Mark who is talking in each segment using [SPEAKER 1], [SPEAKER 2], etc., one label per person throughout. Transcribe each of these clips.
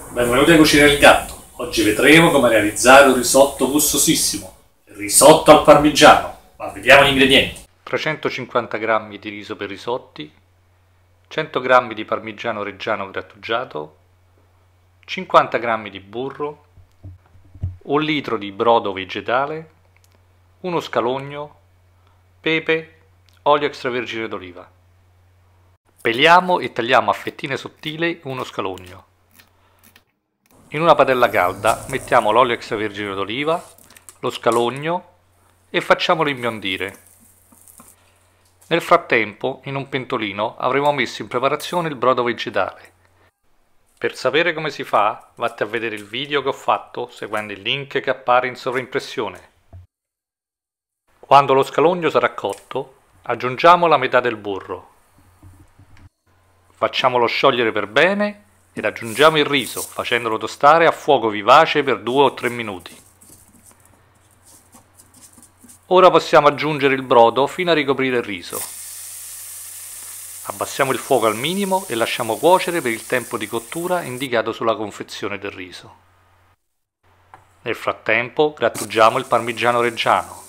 [SPEAKER 1] Benvenuti a Cucina il Gatto. Oggi vedremo come realizzare un risotto gustosissimo, il risotto al parmigiano. Ma vediamo gli ingredienti.
[SPEAKER 2] 350 g di riso per risotti, 100 g di parmigiano reggiano grattugiato, 50 g di burro, 1 litro di brodo vegetale, uno scalogno, pepe, olio extravergine d'oliva. Peliamo e tagliamo a fettine sottili uno scalogno. In una padella calda mettiamo l'olio extravergine d'oliva, lo scalogno e facciamolo imbiondire. Nel frattempo, in un pentolino avremo messo in preparazione il brodo vegetale. Per sapere come si fa, vatti a vedere il video che ho fatto seguendo il link che appare in sovraimpressione. Quando lo scalogno sarà cotto, aggiungiamo la metà del burro. Facciamolo sciogliere per bene ed aggiungiamo il riso, facendolo tostare a fuoco vivace per 2 o 3 minuti. Ora possiamo aggiungere il brodo fino a ricoprire il riso. Abbassiamo il fuoco al minimo e lasciamo cuocere per il tempo di cottura indicato sulla confezione del riso. Nel frattempo grattugiamo il parmigiano reggiano.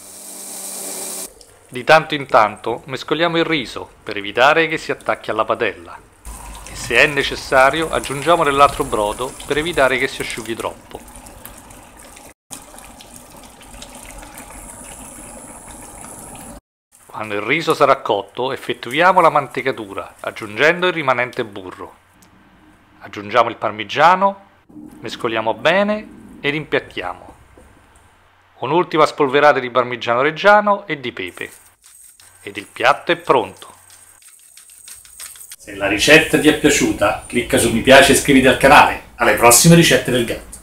[SPEAKER 2] Di tanto in tanto mescoliamo il riso per evitare che si attacchi alla padella. E se è necessario aggiungiamo dell'altro brodo per evitare che si asciughi troppo. Quando il riso sarà cotto effettuiamo la mantecatura aggiungendo il rimanente burro. Aggiungiamo il parmigiano, mescoliamo bene ed impiattiamo. Un'ultima spolverata di parmigiano reggiano e di pepe. Ed il piatto è pronto.
[SPEAKER 1] Se la ricetta ti è piaciuta, clicca su mi piace e iscriviti al canale. Alle prossime ricette del gatto.